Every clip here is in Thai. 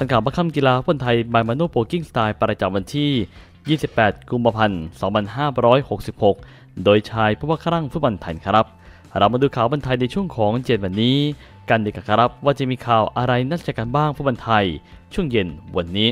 ทันข่าวบัคคัมกีฬาฟุตบอลไทยบายมาโนโปกิ้งสไตล์ประจำวันที่ 28 กุมภาพันธ์ 2566 โดยชายผู้ว่าครั่งฟุตบอลไทยครับเรามาดูข่าวฟุตบอลไทยในช่วงของ7วันนี้กันดีกว่าครับว่าจะมีข่าวอะไรน่าสนใจกันบ้างฟุตบอลไทยช่วงเย็นวันนี้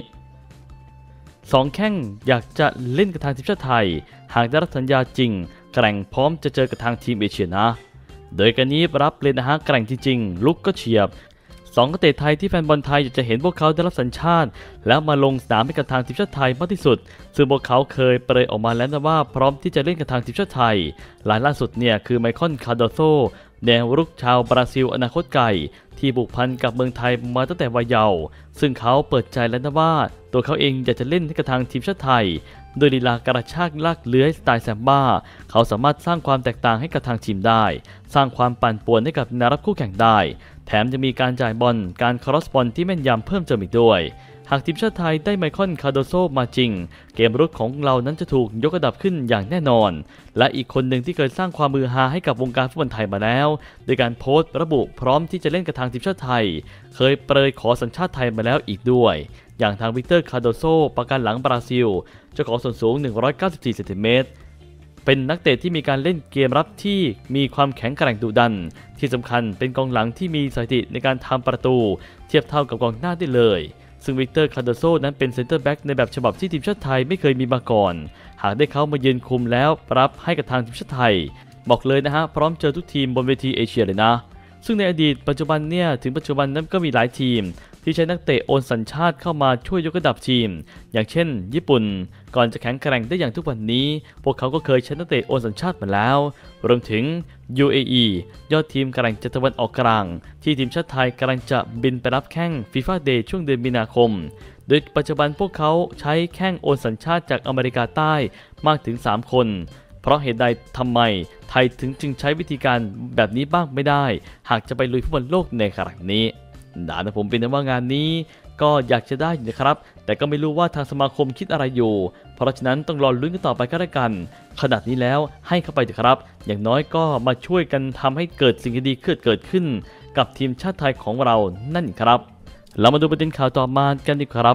2 แข้งอยากจะเล่นกับทางทีมชาติไทยหากได้รับสัญญาจริงแกร่งพร้อมจะเจอกับทางทีมเอเชียนะโดยการนี้รับเลยนะฮะแกร่งจริงๆลุกก็เฉียบ2 นักเตะไทยที่แฟนบอลไทยอยากจะเห็นพวกเขาได้รับสัญชาติแล้วมาลงสนามให้กับทางทีมชาติไทยมากที่สุดซึ่งพวกเขาเคยเปรยออกมาแล้วนะว่าพร้อมที่จะเล่นกับทางทีมชาติไทยรายล่าสุดเนี่ยคือไมคอนคาร์โดโซแนวรุกชาวบราซิลอนาคตไกลที่ผูกพันกับเมืองไทยมาตั้งแต่วัยเยาว์ซึ่งเขาเปิดใจแล้วนะว่าตัวเขาเองอยากจะเล่นให้กับทางทีมชาติไทยโดยลีลากระชากลากเลื้อยสไตล์แซมบ้าเขาสามารถสร้างความแตกต่างให้กับทางทีมได้สร้างความปั่นป่วนให้กับแนวรับคู่แข่งได้แถมจะมีการจ่ายบอลการครอสบอลที่แม่นยำเพิ่มเติมอีกด้วยหากทีมชาติไทยได้ไมคอนคาร์โดโซมาจริงเกมรุกของเรานั้นจะถูกยกระดับขึ้นอย่างแน่นอนและอีกคนหนึ่งที่เคยสร้างความมือฮาให้กับวงการฟุตบอลไทยมาแล้วโดยการโพสต์ระบุพร้อมที่จะเล่นกับทางทีมชาติไทยเคยเปรยขอสัญชาติไทยมาแล้วอีกด้วยอย่างทางวิกเตอร์คาร์โดโซประกันหลังบราซิลเจ้าของส่วนสูง194 เซนติเมตรเป็นนักเตะที่มีการเล่นเกมรับที่มีความแข็งแกร่งดุดันที่สำคัญเป็นกองหลังที่มีสถิติในการทำประตูเทียบเท่ากับกองหน้าได้เลยซึ่งวิกเตอร์คาร์โดโซนั้นเป็นเซนเตอร์แบ็กในแบบฉบับที่ทีมชาติไทยไม่เคยมีมาก่อนหากได้เขามายืนคุมแล้วรับให้กับทางทีมชาติไทยบอกเลยนะฮะพร้อมเจอทุกทีมบนเวทีเอเชียเลยนะซึ่งในอดีตปัจจุบันเนี่ยถึงปัจจุบันนั้นก็มีหลายทีมที่ใช้นักเตะโอนสัญชาติเข้ามาช่วยยกระดับทีมอย่างเช่นญี่ปุ่นก่อนจะแข็งแกร่งได้อย่างทุกวันนี้พวกเขาก็เคยใช้นักเตะโอนสัญชาติมาแล้วรวมถึง UAE ยอดทีมแกร่งจากตะวันออกกลางที่ทีมชาติไทยกำลังจะบินไปรับแข้ง FIFA Day ช่วงเดือนมีนาคมโดยปัจจุบันพวกเขาใช้แข้งโอนสัญชาติจากอเมริกาใต้มากถึง3 คนเพราะเหตุใดทำไมไทยจึงใช้วิธีการแบบนี้บ้างไม่ได้หากจะไปลุยฟุตบอลโลกในครั้งนี้ด่านผมเป็นว่างานนี้ก็อยากจะได้นะครับแต่ก็ไม่รู้ว่าทางสมาคมคิดอะไรอยู่เพราะฉะนั้นต้องรอลุ้นกันต่อไปก็แล้วกันขนาดนี้แล้วให้เข้าไปเถอะครับอย่างน้อยก็มาช่วยกันทำให้เกิดสิ่งดีๆเกิดขึ้นกับทีมชาติไทยของเรานั่นครับเรามาดูประเด็นข่าวต่อมากันดีครับ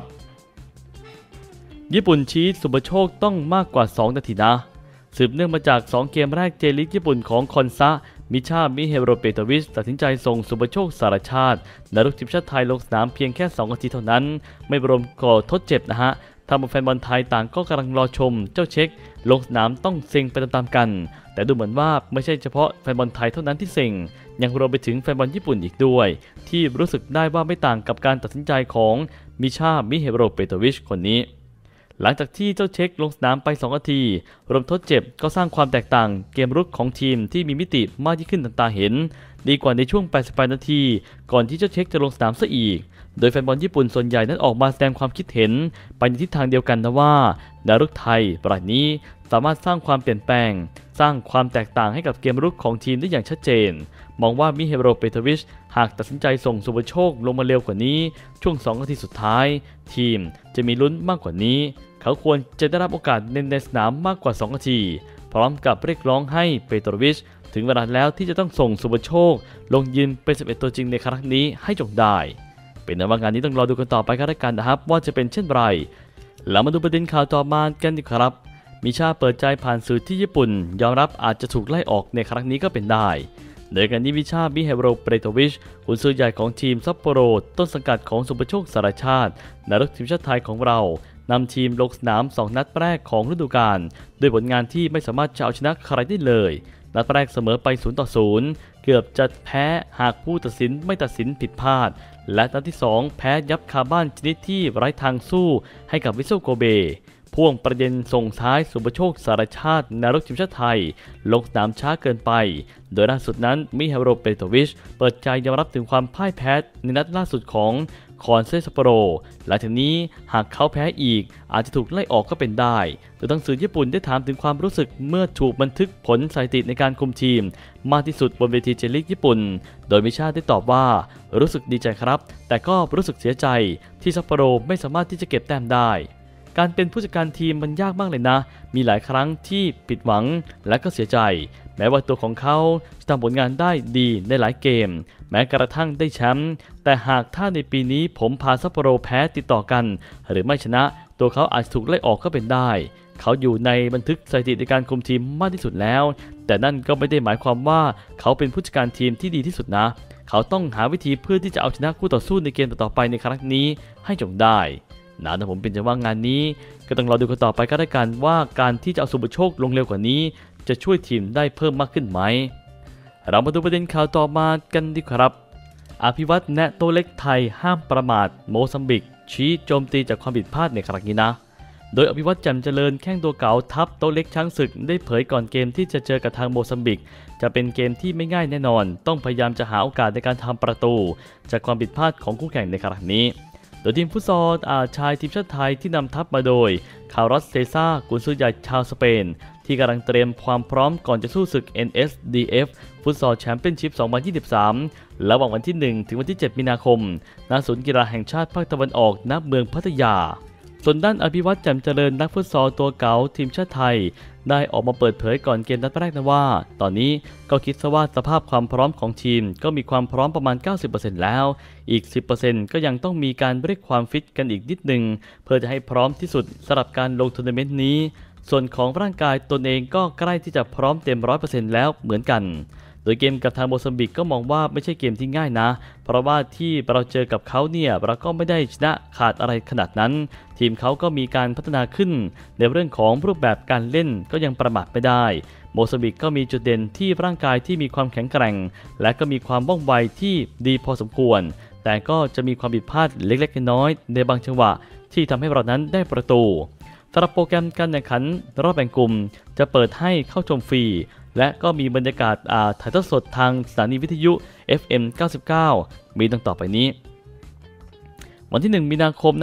ญี่ปุ่นชี้สุภโชคต้องมากกว่า2 นาทีนะสืบเนื่องมาจาก2 เกมแรกเจลีกญี่ปุ่นของคอนซะมิชามิเฮโรเปโตวิชตัดสินใจส่งสุภโชคสารชาตินักรุกทีมชาติไทยลงสนามเพียงแค่2 นาทีเท่านั้นไม่รวมก่อทดเจ็บนะฮะทำเอาแฟนบอลไทยต่างก็กำลังรอชมเจ้าเช็คลงสนามต้องเซ็งไปตามๆกันแต่ดูเหมือนว่าไม่ใช่เฉพาะแฟนบอลไทยเท่านั้นที่เซ็งยังรวมไปถึงแฟนบอลญี่ปุ่นอีกด้วยที่รู้สึกได้ว่าไม่ต่างกับการตัดสินใจของมิชามิเฮโรเปโตวิชคนนี้หลังจากที่เจ้าเช็คลงสนามไป2 นาทีรวมทดเจ็บก็สร้างความแตกต่างเกมรุกของทีมที่มีมิติมากยิ่งขึ้นตาเห็นดีกว่าในช่วง88 นาทีก่อนที่เจ้าเช็คจะลงสนามซะอีกโดยแฟนบอลญี่ปุ่นส่วนใหญ่นั้นออกมาแสดงความคิดเห็นไปในทิศทางเดียวกันนะว่าดาวรุ่งไทยรายนี้สามารถสร้างความเปลี่ยนแปลงสร้างความแตกต่างให้กับเกมรุกของทีมได้อย่างชัดเจนมองว่ามิเฮโรเปโตวิชหากตัดสินใจส่งสุภโชคลงมาเร็วกว่านี้ช่วง2 นาทีสุดท้ายทีมจะมีลุ้นมากกว่านี้เขาควรจะได้รับโอกาสในสนามมากกว่า2 นาทีพร้อมกับเรียกร้องให้เปโตรวิชถึงเวลาแล้วที่จะต้องส่งสุภโชคลงยืนเป็น11 ตัวจริงในครั้งนี้ให้จงได้เป็นว่างานนี้ต้องรอดูกันต่อไปกันแล้วกันนะครับว่าจะเป็นเช่นไรแล้วมาดูประเด็นข่าวต่อมากันดีครับมิชาเปิดใจผ่านสื่อที่ญี่ปุ่นยอมรับอาจจะถูกไล่ออกในครั้งนี้ก็เป็นได้โดยการนี้มิชามิเฮโรเปโตวิชกุนซือใหญ่ของทีมซัปโปโรต้นสังกัดของสุภโชคสารชาตินักรุกทีมชาติไทยของเรานำทีมลงสนาม2 นัดแรกของฤดูกาลด้วยผลงานที่ไม่สามารถจะเอาชนะใครได้เลยนัดแรกเสมอไป0-0เกือบจะแพ้หากผู้ตัดสินไม่ตัดสินผิดพลาดและนัดที่2แพ้ยับคาบ้านชนิดที่ไร้ทางสู้ให้กับวิสโซโกเบพ่วงประเด็นส่งท้ายสุภโชคสารชาตินักรุกทีมชาติไทยลงสนามช้าเกินไปโดยล่าสุดนั้นมิเฮโรเปโตวิชเปิดใจยอมรับถึงความพ่ายแพ้ในนัดล่าสุดของคอนเซซัปโปโรหลังจากนี้หากเขาแพ้อีกอาจจะถูกไล่ออกก็เป็นได้โดยทางสื่อญี่ปุ่นได้ถามถึงความรู้สึกเมื่อถูกบันทึกผลสถิติในการคุมทีมมากที่สุดบนเวทีเจลีกญี่ปุ่นโดยมิชาได้ตอบว่ารู้สึกดีใจครับแต่ก็รู้สึกเสียใจที่ซัปโปโรไม่สามารถที่จะเก็บแต้มได้การเป็นผู้จัดการทีมมันยากมากเลยนะมีหลายครั้งที่ผิดหวังและก็เสียใจแม้ว่าตัวของเขาจะทำผลงานได้ดีในหลายเกมแม้กระทั่งได้แชมป์แต่หากถ้าในปีนี้ผมพาซัปโปโรแพ้ติดต่อกันหรือไม่ชนะตัวเขาอาจถูกไล่ออกก็เป็นได้เขาอยู่ในบันทึกสถิติในการคุมทีมมากที่สุดแล้วแต่นั่นก็ไม่ได้หมายความว่าเขาเป็นผู้จัดการทีมที่ดีที่สุดนะเขาต้องหาวิธีเพื่อที่จะเอาชนะคู่ต่อสู้ในเกมต่อไปในครั้งนี้ให้จงได้นะผมเป็นใจว่างานนี้ก็ต้องรอดูกันต่อไปก็ได้กันว่าการที่จะเอาสุภโชคลงเร็วกว่านี้จะช่วยทีมได้เพิ่มมากขึ้นไหมเรามาดูประเด็นข่าวต่อมากันดีครับอภิวัตแนะโตเล็กไทยห้ามประมาทโมซัมบิกชี้โจมตีจากความผิดพลาดในครั้งนี้นะโดยอภิวัตแจ่มเจริญแข้งตัวเก่าทัพโตเล็กช้างศึกได้เผยก่อนเกมที่จะเจอกับทางโมซัมบิกจะเป็นเกมที่ไม่ง่ายแน่นอนต้องพยายามจะหาโอกาสในการทำประตูจากความผิดพลาดของคู่แข่งในครั้งนี้โดยทีมฟุตซอลชายทีมชาติไทยที่นำทัพมาโดยคาร์ลอสเซซ่ากุนซือใหญ่ชาวสเปนที่กำลังเตรียมความพร้อมก่อนจะสู้ศึก NSDF ฟุตซอลแชมเปี้ยนชิพ 2023 ระหว่างวันที่ 1 ถึงวันที่ 7 มีนาคมณศูนย์กีฬาแห่งชาติภาคตะวันออกณเมืองพัทยาส่วนด้านอภิวัตแจ่มเจริญนักฟุตซอลตัวเก่าทีมชาติไทยได้ออกมาเปิดเผยก่อนเกมนัดแรกนะว่าตอนนี้ก็คิดซะว่าสภาพความพร้อมของทีมก็มีความพร้อมประมาณ 90% แล้วอีก 10% ก็ยังต้องมีการเรียกความฟิตกันอีกนิดนึงเพื่อจะให้พร้อมที่สุดสำหรับการลงทัวร์นาเมนต์นี้ส่วนของร่างกายตนเองก็ใกล้ที่จะพร้อมเต็ม 100% แล้วเหมือนกันโดยเกมกับทางโมซัมบิกก็มองว่าไม่ใช่เกมที่ง่ายนะเพราะว่าที่เราเจอกับเขาเนี่ยเราก็ไม่ได้ชนะขาดอะไรขนาดนั้นทีมเขาก็มีการพัฒนาขึ้นในเรื่องของรูปแบบการเล่นก็ยังประมาทไม่ได้โมซัมบิกก็มีจุดเด่นที่ร่างกายที่มีความแข็งแกร่งและก็มีความว่องไวที่ดีพอสมควรแต่ก็จะมีความผิดพลาดเล็กๆน้อยๆในบางจังหวะที่ทำให้เรานั้นได้ประตูสำหรับโปรแกรมการแข่งขันรอบแบ่งกลุ่มจะเปิดให้เข้าชมฟรีและก็มีบรรยากาศถ่ายทอดสดทางสถานีวิทยุ FM 99 มีดังต่อไปนี้วันที่ 1 มีนาคม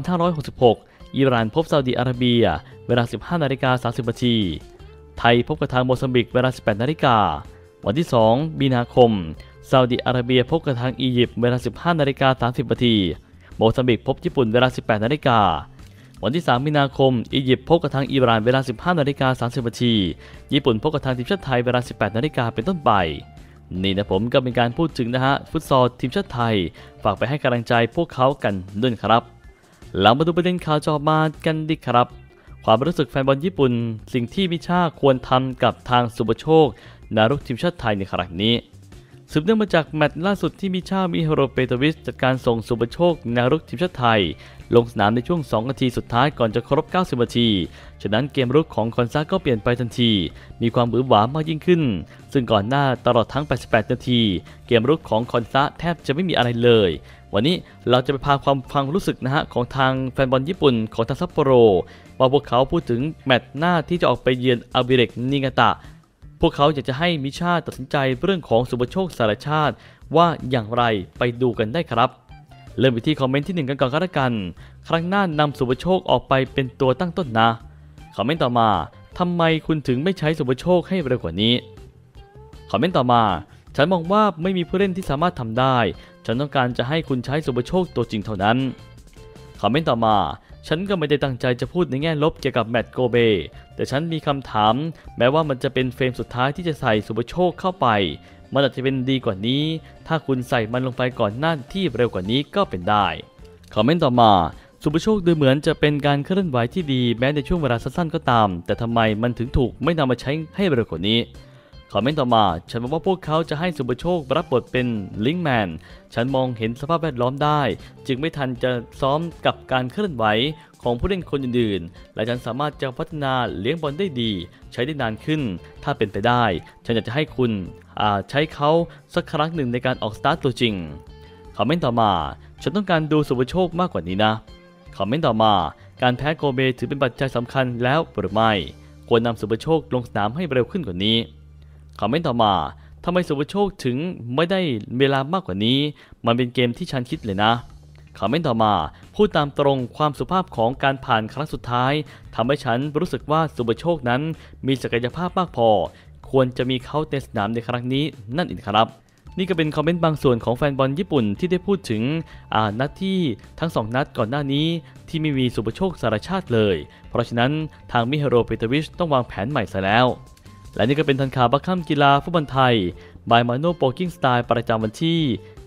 2566 อิหร่านพบซาอุดิอาระเบียเวลา 15:30 น.ไทยพบกับทางโมซัมบิกเวลา 18:00 น.วันที่ 2 มีนาคมซาอุดิอาระเบียพบกับทางอียิปต์เวลา 15:30 น.โมซัมบิกพบญี่ปุ่นเวลา 18:00 น.วันที่ 3 มีนาคมอียิปต์พบกับทางอิหร่านเวลา 15:30 น.ญี่ปุ่นพบกับทางทีมชาติไทยเวลา 18:00 น.เป็นต้นไปนี่นะผมก็เป็นการพูดถึงนะฮะฟุตซอลทีมชาติไทยฝากไปให้กำลังใจพวกเขากันด้วยครับเรามาดูประเด็นข่าวจอมากันดีครับความรู้สึกแฟนบอลญี่ปุ่นสิ่งที่มิชาควรทำกับทางสุภโชคนารุกทีมชาติไทยในครั้งนี้สืบเนื่องมาจากแมตช์ล่าสุดที่มิชามิฮาโรเปโตวิชจัดการส่งสุภโชคนารุกทีมชาติไทยลงสนามในช่วง 2 นาทีสุดท้ายก่อนจะครบ 90 นาทีฉะนั้นเกมรุกของคอนซาก็เปลี่ยนไปทันทีมีความหวือหวามากยิ่งขึ้นซึ่งก่อนหน้าตลอดทั้ง 88 นาทีเกมรุกของคอนซาแทบจะไม่มีอะไรเลยวันนี้เราจะไปพาความรู้สึกนะฮะของทางแฟนบอลญี่ปุ่นของทางซัปโปโรว่าพวกเขาพูดถึงแมตช์หน้าที่จะออกไปเยือนอาบิเรกนิงาตะพวกเขาอยากจะให้มิชาตัดสินใจเรื่องของสุภโชคสารชาติว่าอย่างไรไปดูกันได้ครับเริ่มไปที่คอมเมนต์ที่ 1 กันก่อนก็แล้วกันครั้งหน้านำสุภโชคออกไปเป็นตัวตั้งต้นนะคอมเมนต์ต่อมาทำไมคุณถึงไม่ใช้สุภโชคให้เร็วกว่านี้คอมเมนต์ต่อมาฉันมองว่าไม่มีผู้เล่นที่สามารถทำได้ฉันต้องการจะให้คุณใช้สุภโชคตัวจริงเท่านั้นคอมเมนต์ต่อมาฉันก็ไม่ได้ตั้งใจจะพูดในแง่ลบเกี่ยวกับแมตช์โกเบแต่ฉันมีคำถามแม้ว่ามันจะเป็นเฟรมสุดท้ายที่จะใส่สุภโชคเข้าไปมันอาจจะเป็นดีกว่านี้ถ้าคุณใส่มันลงไปก่อนหน้าที่เร็วกว่านี้ก็เป็นได้คอมเมนต์ต่อมาสุภโชคดูเหมือนจะเป็นการเคลื่อนไหวที่ดีแม้ในช่วงเวลาสั้นๆก็ตามแต่ทำไมมันถึงถูกไม่นำมาใช้ให้เร็วกว่านี้คอมเมนต์ต่อมาฉันมองว่าพวกเขาจะให้สุภโชครับบทเป็นลิงก์แมนฉันมองเห็นสภาพแวดล้อมได้จึงไม่ทันจะซ้อมกับการเคลื่อนไหวของผู้เล่นคนอื่นๆและฉันสามารถจะพัฒนาเลี้ยงบอลได้ดีใช้ได้นานขึ้นถ้าเป็นไปได้ฉันอยากจะให้คุณใช้เขาสักครั้งหนึ่งในการออกสตาร์ทตัวจริงคอมเมนต์ต่อมาฉันต้องการดูสุภโชคมากกว่านี้นะคอมเมนต์ต่อมาการแพ้โกเบถือเป็นปัจจัยสำคัญแล้วหรือไม่ควรนำสุภโชคลงสนามให้เร็วขึ้นกว่านี้คอมเมนต์ต่อมาทำไมสุภโชคถึงไม่ได้เวลามากกว่านี้มันเป็นเกมที่ฉันคิดเลยนะคอมเมนต์ต่อมาพูดตามตรงความสุภาพของการผ่านครั้งสุดท้ายทำให้ฉันรู้สึกว่าสุภโชคนั้นมีศักยภาพมากพอควรจะมีเขาในสนามในครั้งนี้นั่นเองครับนี่ก็เป็นคอมเมนต์บางส่วนของแฟนบอลญี่ปุ่นที่ได้พูดถึงนัดที่ทั้ง2นัดก่อนหน้านี้ที่ไม่มีสุภโชคสารชาติเลยเพราะฉะนั้นทางมิฮาโรเปโตวิชต้องวางแผนใหม่ซะแล้วและนี่ก็เป็นทันข่าวบัคคัมกีฬาฟุตบอลไทยบายมาโนโปกิ้งสไตล์ประจำวันที่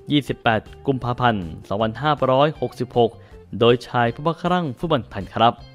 28 กุมภาพันธ์ 2566 โดยชายผู้บ้าคลั่งฟุตบอลไทยครับ